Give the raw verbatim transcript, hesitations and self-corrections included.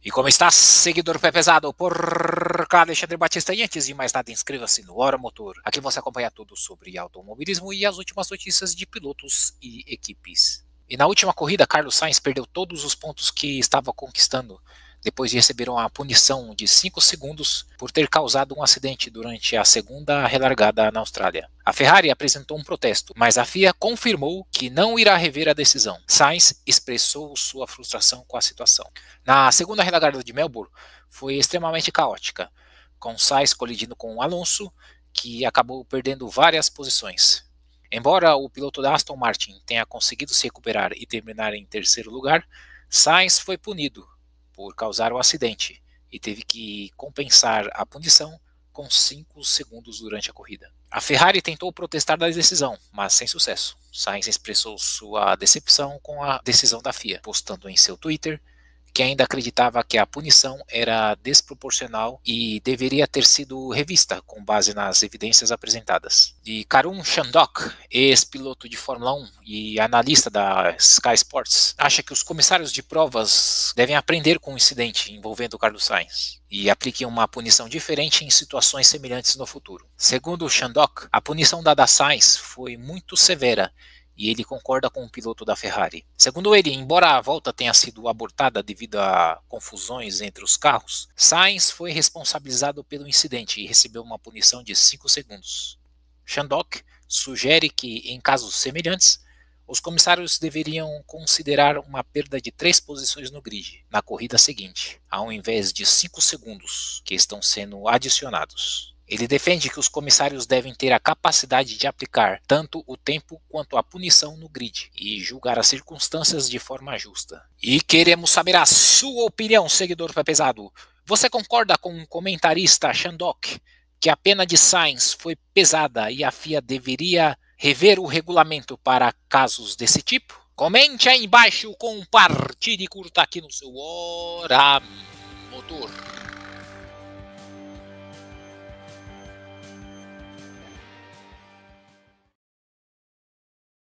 E como está, seguidor pé pesado, por cá, Alexandre Batista. E antes de mais nada, inscreva-se no Hora Motor. Aqui você acompanha tudo sobre automobilismo e as últimas notícias de pilotos e equipes. E na última corrida, Carlos Sainz perdeu todos os pontos que estava conquistando, depois de receber uma punição de cinco segundos por ter causado um acidente durante a segunda relargada na Austrália. A Ferrari apresentou um protesto, mas a F I A confirmou que não irá rever a decisão. Sainz expressou sua frustração com a situação. Na segunda relargada de Melbourne, foi extremamente caótica, com Sainz colidindo com Alonso, que acabou perdendo várias posições. Embora o piloto da Aston Martin tenha conseguido se recuperar e terminar em terceiro lugar, Sainz foi punido por causar o acidente e teve que compensar a punição com cinco segundos durante a corrida. A Ferrari tentou protestar da decisão, mas sem sucesso. Sainz expressou sua decepção com a decisão da F I A, postando em seu Twitter que ainda acreditava que a punição era desproporcional e deveria ter sido revista com base nas evidências apresentadas. E Karun Chandhok, ex-piloto de Fórmula um e analista da Sky Sports, acha que os comissários de provas devem aprender com o incidente envolvendo Carlos Sainz e apliquem uma punição diferente em situações semelhantes no futuro. Segundo Chandhok, a punição dada a Sainz foi muito severa e ele concorda com o piloto da Ferrari. Segundo ele, embora a volta tenha sido abortada devido a confusões entre os carros, Sainz foi responsabilizado pelo incidente e recebeu uma punição de cinco segundos. Chandhok sugere que, em casos semelhantes, os comissários deveriam considerar uma perda de três posições no grid na corrida seguinte, ao invés de cinco segundos que estão sendo adicionados. Ele defende que os comissários devem ter a capacidade de aplicar tanto o tempo quanto a punição no grid e julgar as circunstâncias de forma justa. E queremos saber a sua opinião, seguidor pé pesado. Você concorda com o comentarista Chandhok que a pena de Sainz foi pesada e a F I A deveria rever o regulamento para casos desse tipo? Comente aí embaixo, compartilhe e curta aqui no seu Hora Motor.